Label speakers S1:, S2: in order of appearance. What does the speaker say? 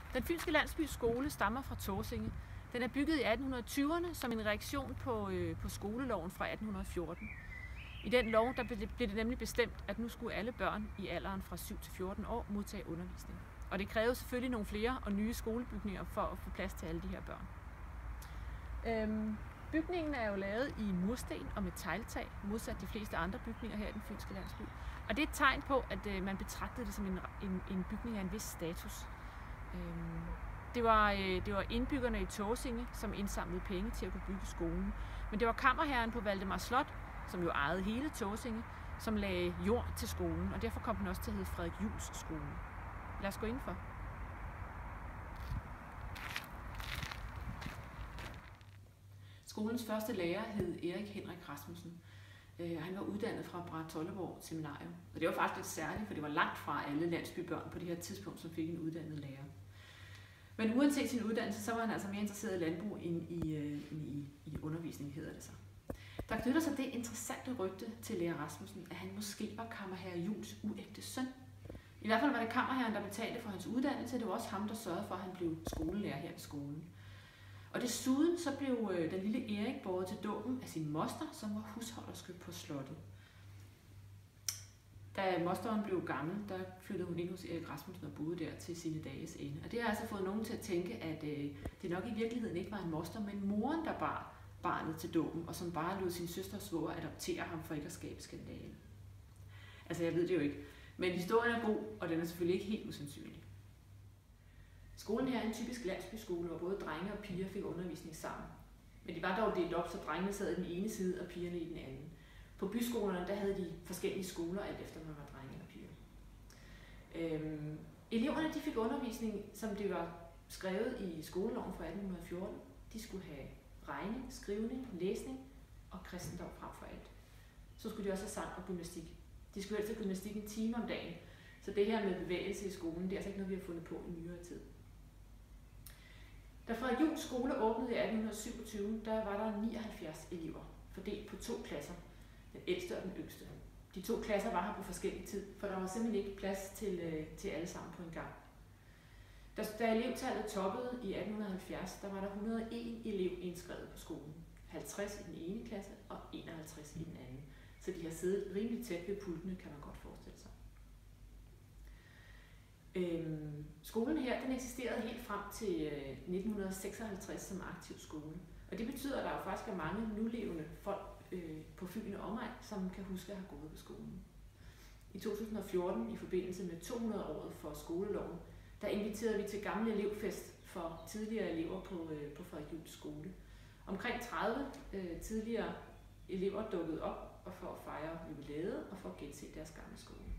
S1: Den Fynske Landsbys skole stammer fra Tåsinge. Den er bygget i 1820'erne som en reaktion på skoleloven fra 1814. I den lov blev det nemlig bestemt, at nu skulle alle børn i alderen fra 7 til 14 år modtage undervisning. Og det krævede selvfølgelig nogle flere og nye skolebygninger for at få plads til alle de her børn. Bygningen er jo lavet i mursten og med tegltag, modsat de fleste andre bygninger her i den Fynske Landsby. Og det er et tegn på, at man betragtede det som en bygning af en vis status. Det var indbyggerne i Tåsinge, som indsamlede penge til at kunne bygge skolen. Men det var kammerherren på Valdemar Slot, som jo ejede hele Tåsinge, som lagde jord til skolen, og derfor kom den også til at hedde Frederik Juels skole. Lad os gå indenfor. Skolens første lærer hed Erik Henrik Rasmussen. Han var uddannet fra Brahetrolleborg Seminarium. Og det var faktisk lidt særligt, for det var langt fra alle landsbybørn på det her tidspunkt, som fik en uddannet lærer. Men uanset sin uddannelse, så var han altså mere interesseret i landbrug end i undervisning, hedder det så. Der knytter sig det interessante rygte til lærer Rasmussen, at han måske var kammerherre Juels uægte søn. I hvert fald var det kammerherren, der betalte for hans uddannelse, det var også ham, der sørgede for, at han blev skolelærer her ved skolen. Og desuden så blev den lille Erik båret til dåben af sin moster, som var husholderske på slottet. Da mosteren blev gammel, der flyttede hun ind hos Erik Rasmussen og boede der til sine dages ende. Og det har altså fået nogen til at tænke, at det nok i virkeligheden ikke var en moster, men moren, der bar barnet til dåben, og som bare lod sin søster og svoger adoptere ham for ikke at skabe skandale. Altså jeg ved det jo ikke, men historien er god, og den er selvfølgelig ikke helt usandsynlig. Skolen her er en typisk landsbyskole, hvor både drenge og piger fik undervisning sammen. Men de var dog delt op, så drengene sad i den ene side og pigerne i den anden. På byskolerne der havde de forskellige skoler, alt efter man var drenge og piger. Eleverne de fik undervisning, som det var skrevet i skoleloven fra 1814. De skulle have regning, skrivning, læsning og kristendom frem for alt. Så skulle de også have sang og gymnastik. De skulle helst have gymnastik en time om dagen. Så det her med bevægelse i skolen, det er altså ikke noget, vi har fundet på i nyere tid. Da Frederik Juels skole åbnede i 1827, der var der 79 elever, fordelt på 2 klasser, den ældste og den yngste. De 2 klasser var her på forskellig tid, for der var simpelthen ikke plads til alle sammen på en gang. Da elevtallet toppede i 1870, der var der 101 elev indskrevet på skolen. 50 i den ene klasse og 51 i den anden. Så de har siddet rimelig tæt ved pultene, kan man godt forestille sig. Skolen her, den eksisterede helt frem til 1956 som aktiv skole. Og det betyder, at der jo faktisk er mange nulevende folk på Fyn og omegn, som kan huske at have gået på skolen. I 2014, i forbindelse med 200-året for skoleloven, der inviterede vi til gamle elevfest for tidligere elever på Frederik Juels skole. Omkring 30 tidligere elever dukkede op og for at fejre jubilæet og for at gense deres gamle skole.